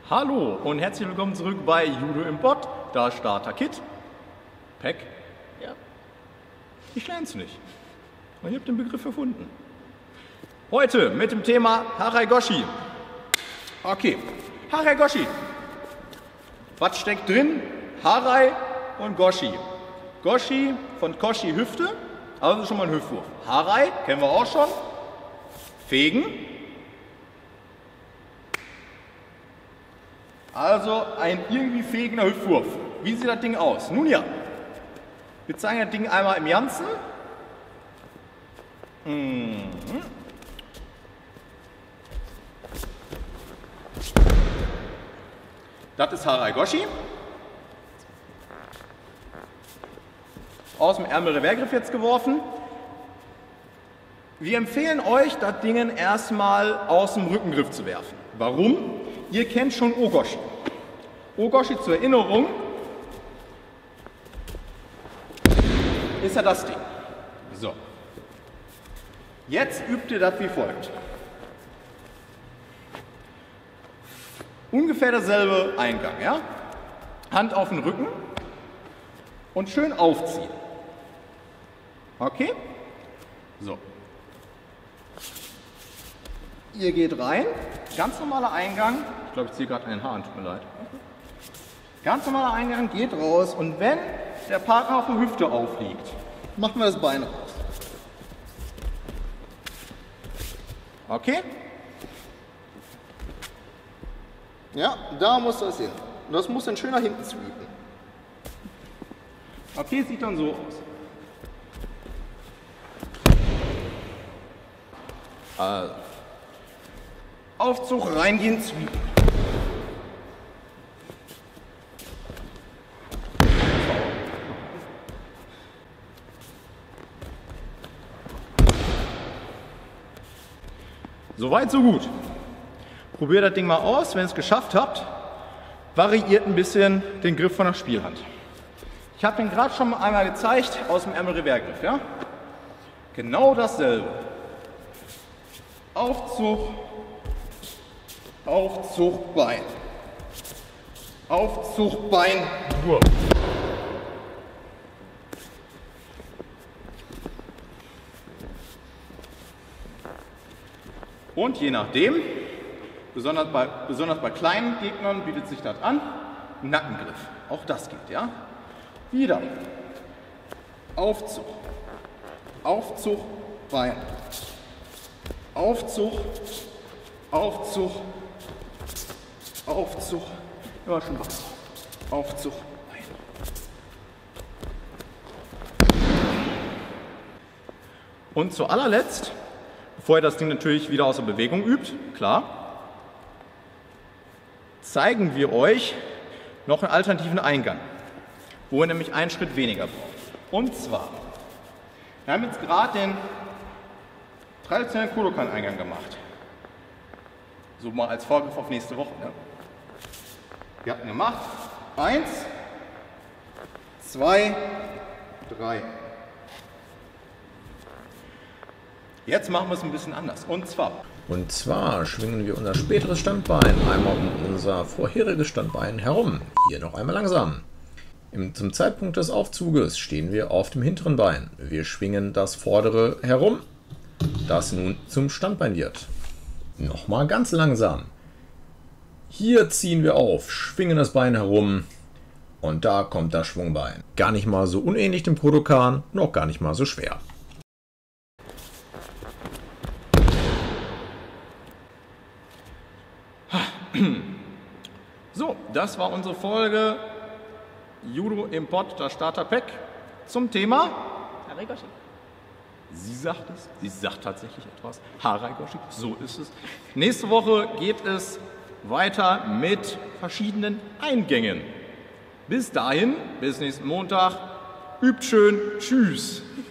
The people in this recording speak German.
Hallo und herzlich willkommen zurück bei Judo im Pott, da Starter Kit. Pack? Ja. Ich lern's nicht. Und ich habe den Begriff erfunden. Heute mit dem Thema Harai-Goshi. Okay, Harai-Goshi. Was steckt drin? Harai und Goshi. Goshi von Koshi Hüfte, also schon mal ein Hüftwurf. Harai kennen wir auch schon. Fegen. Also ein irgendwie fegender Hüftwurf. Wie sieht das Ding aus? Nun ja, wir zeigen das Ding einmal im Ganzen. Das ist Harai-Goshi. Aus dem Ärmel-Revergriff jetzt geworfen. Wir empfehlen euch, das Ding erstmal aus dem Rückengriff zu werfen. Warum? Ihr kennt schon O-Goshi. O-Goshi zur Erinnerung ist ja das Ding. So. Jetzt übt ihr das wie folgt. Ungefähr derselbe Eingang, ja? Hand auf den Rücken und schön aufziehen. Okay? So. Ihr geht rein, ganz normaler Eingang. Ich glaube, ich ziehe gerade ein Haar an, tut mir leid. Ganz normaler Eingang, geht raus und wenn der Partner auf der Hüfte aufliegt, machen wir das Bein raus. Okay? Ja, da muss das hin. Und das muss dann schön nach hinten sweepen. Okay, sieht dann so aus. Also. Aufzug, reingehen, sweepen. Soweit, so gut. Probiert das Ding mal aus. Wenn ihr es geschafft habt, variiert ein bisschen den Griff von der Spielhand. Ich habe den gerade schon einmal gezeigt aus dem Ärmel-Revergriff. Ja? Genau dasselbe. Aufzug, Aufzug, Bein. Aufzug, Bein, Wurf. Und je nachdem, besonders bei kleinen Gegnern bietet sich das an, Nackengriff. Auch das geht, ja? Wieder. Aufzug. Aufzug, Bein. Aufzug, Aufzug, Aufzug. Immer schon was. Aufzug, Bein. Und zu allerletzt, bevor ihr das Ding natürlich wieder aus der Bewegung übt, klar, zeigen wir euch noch einen alternativen Eingang, wo ihr nämlich einen Schritt weniger braucht. Und zwar, wir haben jetzt gerade den traditionellen Kodokan-Eingang gemacht. So mal als Vorgriff auf nächste Woche. Ne? Wir hatten gemacht 1, 2, 3. Jetzt machen wir es ein bisschen anders. Und zwar schwingen wir unser späteres Standbein einmal um unser vorheriges Standbein herum. Hier noch einmal langsam. Zum Zeitpunkt des Aufzuges stehen wir auf dem hinteren Bein. Wir schwingen das vordere herum, das nun zum Standbein wird. Nochmal ganz langsam. Hier ziehen wir auf, schwingen das Bein herum und da kommt das Schwungbein. Gar nicht mal so unähnlich dem Kodokan, noch gar nicht mal so schwer. so, das war unsere Folge Judo im Pott, das Starter Pack zum Thema Harai-Goshi. Sie sagt es, sie sagt tatsächlich etwas. Harai-Goshi, so ist es. Nächste Woche geht es weiter mit verschiedenen Eingängen. Bis dahin, bis nächsten Montag. Übt schön. Tschüss.